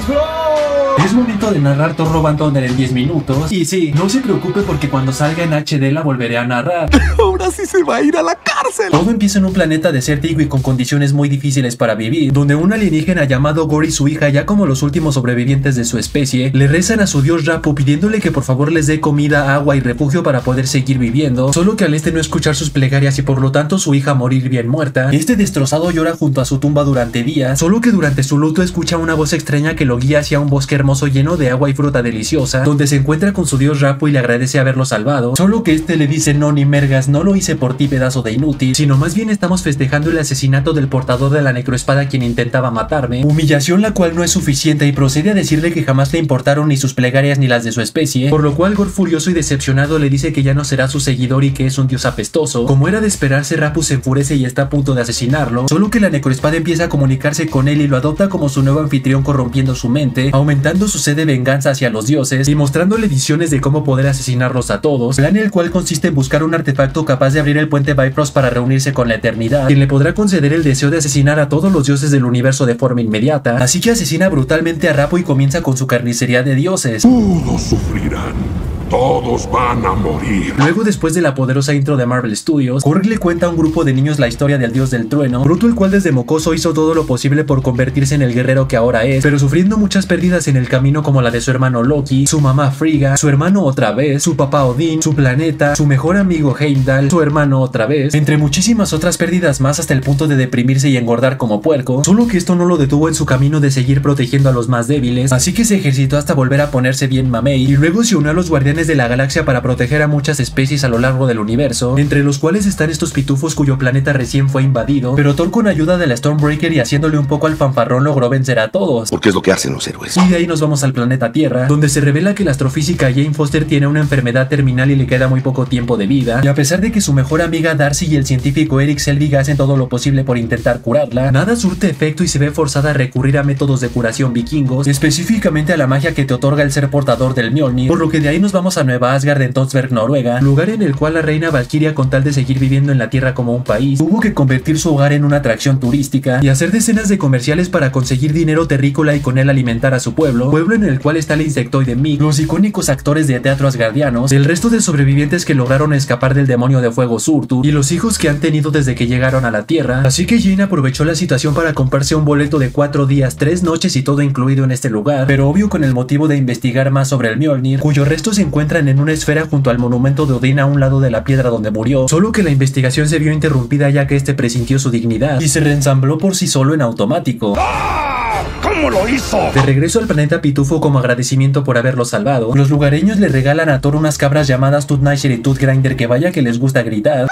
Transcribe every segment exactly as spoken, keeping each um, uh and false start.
¡No! Es momento de narrar Thor Love and Thunder en diez minutos. Y sí, no se preocupe porque cuando salga en H D la volveré a narrar. Ahora sí se va a ir a la cárcel. Todo empieza en un planeta desértico y con condiciones muy difíciles para vivir, donde un alienígena llamado Gore y su hija, ya como los últimos sobrevivientes de su especie, le rezan a su dios Rapu pidiéndole que por favor les dé comida, agua y refugio para poder seguir viviendo, solo que al este no escuchar sus plegarias y por lo tanto su hija morir bien muerta, este destrozado llora junto a su tumba durante días, solo que durante su luto escucha una voz extraña que lo guía hacia un bosque hermoso lleno de agua y fruta deliciosa, donde se encuentra con su dios Rapu y le agradece haberlo salvado, solo que este le dice: no, ni mergas, no lo hice por ti, pedazo de inútil, sino más bien estamos festejando el asesinato del portador de la necroespada quien intentaba matarme, humillación la cual no es suficiente y procede a decirle que jamás le importaron ni sus plegarias ni las de su especie, por lo cual Gore, furioso y decepcionado, le dice que ya no será su seguidor y que es un dios apestoso. Como era de esperarse, Rapu se enfurece y está a punto de asesinarlo, solo que la necroespada empieza a comunicarse con él y lo adopta como su nuevo anfitrión, corrompiendo su mente, aumentando su sed de venganza hacia los dioses y mostrándole visiones de cómo poder asesinarlos a todos, plan el cual consiste en buscar un artefacto capaz de abrir el puente Bifrost para reunirse con la eternidad, quien le podrá conceder el deseo de asesinar a todos los dioses del universo de forma inmediata, así que asesina brutalmente a Rapu y comienza con su carnicería de dioses. Todos sufrirán. Todos van a morir. Luego, después de la poderosa intro de Marvel Studios, Korg le cuenta a un grupo de niños la historia del dios del trueno, bruto el cual desde mocoso hizo todo lo posible por convertirse en el guerrero que ahora es, pero sufriendo muchas pérdidas en el camino como la de su hermano Loki, su mamá Frigga, su hermano otra vez, su papá Odín, su planeta, su mejor amigo Heimdall, su hermano otra vez, entre muchísimas otras pérdidas más hasta el punto de deprimirse y engordar como puerco, solo que esto no lo detuvo en su camino de seguir protegiendo a los más débiles, así que se ejercitó hasta volver a ponerse bien mamey y luego se unió a los guardianes de la galaxia para proteger a muchas especies a lo largo del universo, entre los cuales están estos pitufos cuyo planeta recién fue invadido, pero Thor, con ayuda de la Stormbreaker y haciéndole un poco al fanfarrón, logró vencer a todos. Porque es lo que hacen los héroes. Y de ahí nos vamos al planeta Tierra, donde se revela que la astrofísica Jane Foster tiene una enfermedad terminal y le queda muy poco tiempo de vida, y a pesar de que su mejor amiga Darcy y el científico Eric Selvig hacen todo lo posible por intentar curarla, nada surte efecto y se ve forzada a recurrir a métodos de curación vikingos, específicamente a la magia que te otorga el ser portador del Mjolnir, por lo que de ahí nos vamos a Nueva Asgard en Tonsberg, Noruega, lugar en el cual la reina Valkyria, con tal de seguir viviendo en la tierra como un país, tuvo que convertir su hogar en una atracción turística y hacer decenas de comerciales para conseguir dinero terrícola y con él alimentar a su pueblo, pueblo en el cual está el insectoide Mig, los icónicos actores de teatro asgardianos, el resto de sobrevivientes que lograron escapar del demonio de fuego Surtur y los hijos que han tenido desde que llegaron a la tierra, así que Jane aprovechó la situación para comprarse un boleto de cuatro días, tres noches y todo incluido en este lugar, pero obvio con el motivo de investigar más sobre el Mjolnir, cuyos restos se encuentran en una esfera junto al monumento de Odín a un lado de la piedra donde murió, solo que la investigación se vio interrumpida ya que este presintió su dignidad y se reensambló por sí solo en automático. ¡Ah! ¿Cómo lo hizo? De regreso al planeta Pitufo como agradecimiento por haberlo salvado, los lugareños le regalan a Thor unas cabras llamadas Tooth-Gnasher y Tooth-Grinder que vaya que les gusta gritar.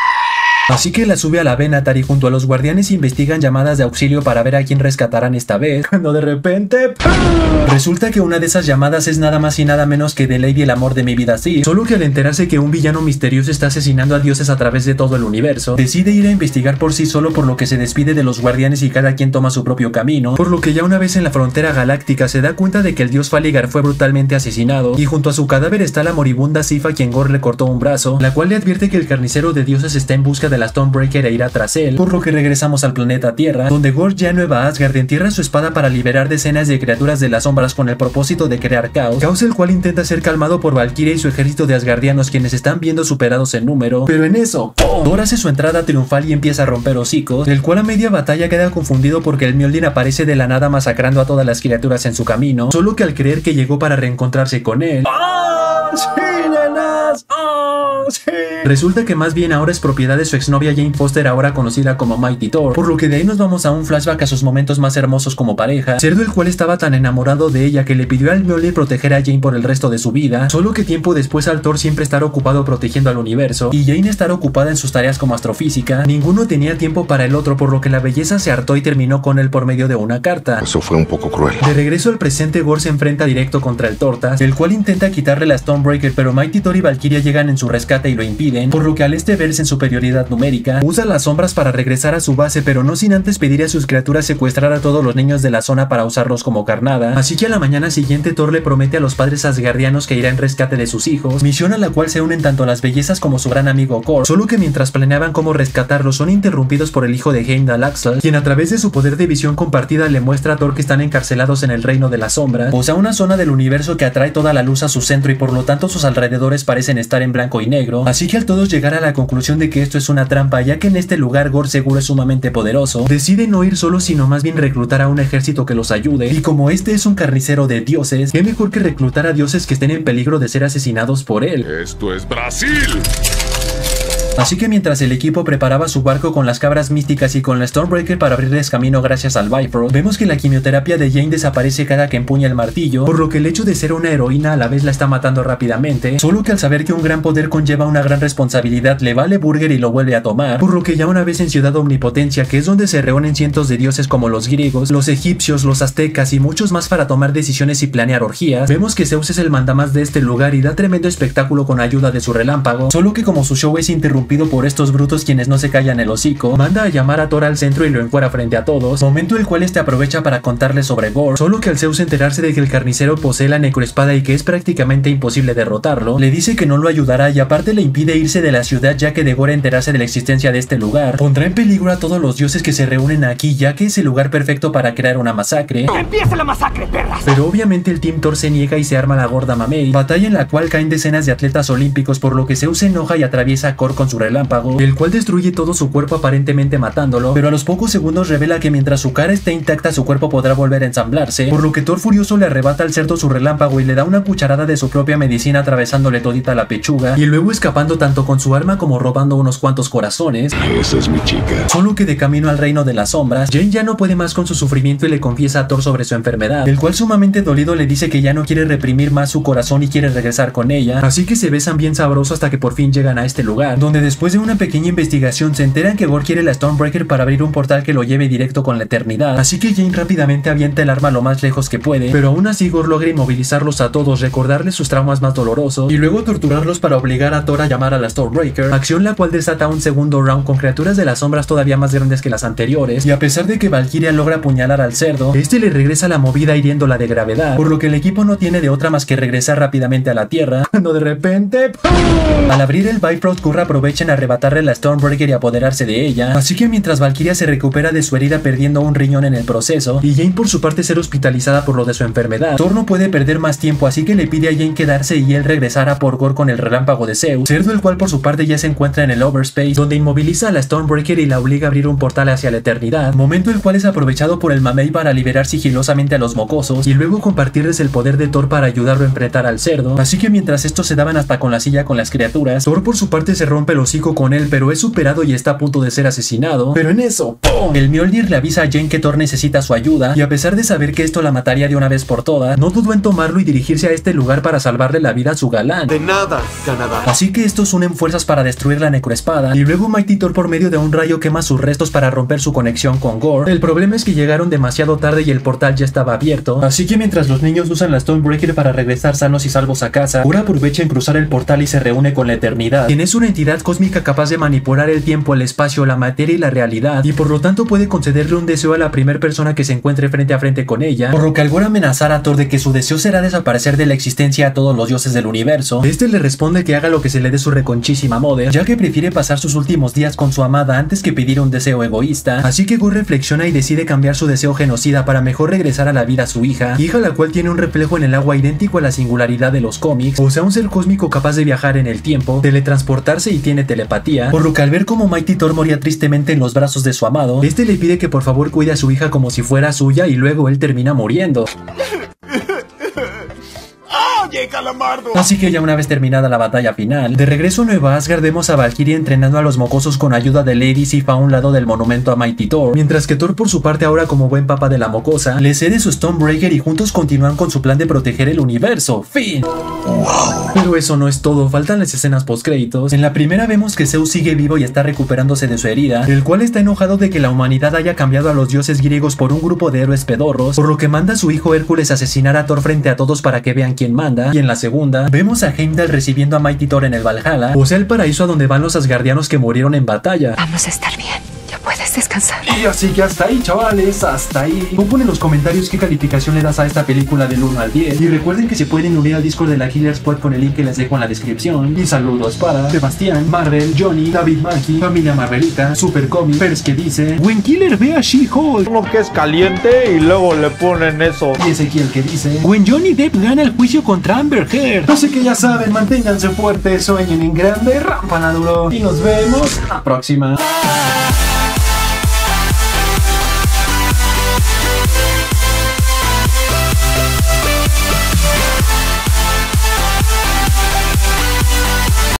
Así que la sube a la Venator y junto a los guardianes investigan llamadas de auxilio para ver a quién rescatarán esta vez, cuando de repente ¡pum! Resulta que una de esas llamadas es nada más y nada menos que The Lady, el amor de mi vida, sí, solo que al enterarse que un villano misterioso está asesinando a dioses a través de todo el universo, decide ir a investigar por sí solo, por lo que se despide de los guardianes y cada quien toma su propio camino, por lo que ya una vez en la frontera galáctica se da cuenta de que el dios Faligar fue brutalmente asesinado y junto a su cadáver está la moribunda Sif, a quien Gore le cortó un brazo, la cual le advierte que el carnicero de dioses está en busca de la Stormbreaker e irá tras él, por lo que regresamos al planeta Tierra, donde Gore, ya en Nueva Asgard, entierra su espada para liberar decenas de criaturas de las sombras con el propósito de crear caos, caos el cual intenta ser calmado por Valkyria y su ejército de asgardianos, quienes están viendo superados en número, pero en eso, ¡pum! Thor hace su entrada triunfal y empieza a romper hocicos, el cual a media batalla queda confundido porque el Mjolnir aparece de la nada masacrando a todas las criaturas en su camino, solo que al creer que llegó para reencontrarse con él, ¡ah! ¡Sí, nenas! ¡Ah! ¡Sí! Resulta que más bien ahora es propiedad de su exnovia Jane Foster, ahora conocida como Mighty Thor, por lo que de ahí nos vamos a un flashback a sus momentos más hermosos como pareja, cerdo el cual estaba tan enamorado de ella que le pidió al Mjolnir proteger a Jane por el resto de su vida, solo que tiempo después al Thor siempre estar ocupado protegiendo al universo y Jane estar ocupada en sus tareas como astrofísica, ninguno tenía tiempo para el otro, por lo que la belleza se hartó y terminó con él por medio de una carta. Eso fue un poco cruel. De regreso al presente, Gore se enfrenta directo contra el Tortas, el cual intenta quitarle la Storm Stormbreaker, pero Mighty Thor y Valkyria llegan en su rescate y lo impiden, por lo que al este verse en superioridad numérica, usa las sombras para regresar a su base, pero no sin antes pedir a sus criaturas secuestrar a todos los niños de la zona para usarlos como carnada. Así que a la mañana siguiente Thor le promete a los padres asgardianos que irá en rescate de sus hijos, misión a la cual se unen tanto las bellezas como su gran amigo Korg, solo que mientras planeaban cómo rescatarlos son interrumpidos por el hijo de Heimdall, Axel, quien a través de su poder de visión compartida le muestra a Thor que están encarcelados en el reino de las sombras, o sea una zona del universo que atrae toda la luz a su centro y por lo tanto sus alrededores parecen estar en blanco y negro. Así que al todos llegar a la conclusión de que esto es una trampa, ya que en este lugar Gorr seguro es sumamente poderoso, deciden no ir solos sino más bien reclutar a un ejército que los ayude, y como este es un carnicero de dioses, qué mejor que reclutar a dioses que estén en peligro de ser asesinados por él. ¡Esto es Brasil! Así que mientras el equipo preparaba su barco con las cabras místicas y con la Stormbreaker para abrirles camino gracias al Bifrost, vemos que la quimioterapia de Jane desaparece cada que empuña el martillo, por lo que el hecho de ser una heroína a la vez la está matando rápidamente, solo que al saber que un gran poder conlleva una gran responsabilidad le vale burger y lo vuelve a tomar, por lo que ya una vez en Ciudad Omnipotencia, que es donde se reúnen cientos de dioses como los griegos, los egipcios, los aztecas y muchos más para tomar decisiones y planear orgías, vemos que Zeus es el mandamás de este lugar y da tremendo espectáculo con ayuda de su relámpago, solo que como su show es interrumpido por estos brutos quienes no se callan el hocico, manda a llamar a Thor al centro y lo encuera frente a todos, momento el cual este aprovecha para contarle sobre Gorr, solo que al Zeus enterarse de que el carnicero posee la necroespada y que es prácticamente imposible derrotarlo, le dice que no lo ayudará y aparte le impide irse de la ciudad, ya que de Gorr enterarse de la existencia de este lugar pondrá en peligro a todos los dioses que se reúnen aquí, ya que es el lugar perfecto para crear una masacre. ¡Empieza la masacre, perras! Pero obviamente el Team Thor se niega y se arma la gorda mamey, batalla en la cual caen decenas de atletas olímpicos, por lo que Zeus se enoja y atraviesa a Korg con su relámpago, el cual destruye todo su cuerpo aparentemente matándolo, pero a los pocos segundos revela que mientras su cara esté intacta su cuerpo podrá volver a ensamblarse, por lo que Thor furioso le arrebata al cerdo su relámpago y le da una cucharada de su propia medicina atravesándole todita la pechuga, y luego escapando tanto con su arma como robando unos cuantos corazones. Esa es mi chica. Solo que de camino al reino de las sombras, Jane ya no puede más con su sufrimiento y le confiesa a Thor sobre su enfermedad, el cual sumamente dolido le dice que ya no quiere reprimir más su corazón y quiere regresar con ella, así que se besan bien sabroso hasta que por fin llegan a este lugar, donde después de una pequeña investigación se enteran que Gorr quiere la Stormbreaker para abrir un portal que lo lleve directo con la eternidad, así que Jane rápidamente avienta el arma lo más lejos que puede, pero aún así Gorr logra inmovilizarlos a todos, recordarles sus traumas más dolorosos y luego torturarlos para obligar a Thor a llamar a la Stormbreaker, acción la cual desata un segundo round con criaturas de las sombras todavía más grandes que las anteriores, y a pesar de que Valkyria logra apuñalar al cerdo, este le regresa la movida hiriéndola de gravedad, por lo que el equipo no tiene de otra más que regresar rápidamente a la tierra, cuando de repente ¡pum! Al abrir el Bifrost, Gorr aprovecha en arrebatarle la Stormbreaker y apoderarse de ella, así que mientras Valkyria se recupera de su herida perdiendo un riñón en el proceso, y Jane por su parte ser hospitalizada por lo de su enfermedad, Thor no puede perder más tiempo, así que le pide a Jane quedarse y él regresar a por Gorr con el relámpago de Zeus, cerdo el cual por su parte ya se encuentra en el Overspace, donde inmoviliza a la Stormbreaker y la obliga a abrir un portal hacia la eternidad, momento el cual es aprovechado por el mamey para liberar sigilosamente a los mocosos y luego compartirles el poder de Thor para ayudarlo a enfrentar al cerdo, así que mientras estos se daban hasta con la silla con las criaturas, Thor por su parte se rompe el hocico con él, pero es superado y está a punto de ser asesinado, pero en eso, ¡pum! El Mjolnir le avisa a Jane que Thor necesita su ayuda, y a pesar de saber que esto la mataría de una vez por todas, no dudó en tomarlo y dirigirse a este lugar para salvarle la vida a su galán. De nada, Canadá. Así que estos unen fuerzas para destruir la necroespada, y luego Mighty Thor por medio de un rayo quema sus restos para romper su conexión con Gorr. El problema es que llegaron demasiado tarde y el portal ya estaba abierto, así que mientras los niños usan la Stormbreaker para regresar sanos y salvos a casa, Gorr aprovecha en cruzar el portal y se reúne con la eternidad, quien es una entidad cósmica capaz de manipular el tiempo, el espacio, la materia y la realidad, y por lo tanto puede concederle un deseo a la primera persona que se encuentre frente a frente con ella, por lo que al Gorr amenazar a Thor de que su deseo será desaparecer de la existencia a todos los dioses del universo, este le responde que haga lo que se le dé su reconchísima mother, ya que prefiere pasar sus últimos días con su amada antes que pedir un deseo egoísta, así que Gorr reflexiona y decide cambiar su deseo genocida para mejor regresar a la vida a su hija, hija la cual tiene un reflejo en el agua idéntico a la singularidad de los cómics, o sea un ser cósmico capaz de viajar en el tiempo, teletransportarse y tiene telepatía, por lo que al ver como Mighty Thor moría tristemente en los brazos de su amado, este le pide que por favor cuide a su hija como si fuera suya y luego él termina muriendo. ¡Oye, Calamardo! Así que ya una vez terminada la batalla final, de regreso a Nueva Asgard vemos a Valkyria entrenando a los mocosos con ayuda de Lady Sif a un lado del monumento a Mighty Thor, mientras que Thor por su parte ahora como buen papa de la mocosa, le cede su Stormbreaker y juntos continúan con su plan de proteger el universo. ¡Fin! Wow. Pero eso no es todo, faltan las escenas postcréditos. En la primera vemos que Zeus sigue vivo y está recuperándose de su herida, el cual está enojado de que la humanidad haya cambiado a los dioses griegos por un grupo de héroes pedorros, por lo que manda a su hijo Hércules a asesinar a Thor frente a todos para que vean quién manda. banda. Y en la segunda, vemos a Heimdall recibiendo a Mighty Thor en el Valhalla, o sea el paraíso a donde van los asgardianos que murieron en batalla. Vamos a estar bien. Ya puedes descansar. Y así que hasta ahí, chavales, hasta ahí. Tú pon en los comentarios qué calificación le das a esta película del uno al diez. Y recuerden que se pueden unir al Discord de la Killer Squad con el link que les dejo en la descripción. Y saludos para Sebastián, Marvel, Johnny, David Maki, Familia Marvelita, Super Comi, Pers que dice When Killer ve a She-Hulk. Uno que es caliente y luego le ponen eso. Y Ezequiel que dice When Johnny Depp gana el juicio contra Amber Heard. Así que ya saben, manténganse fuertes, sueñen en grande, rampan a duro. Y nos vemos la próxima.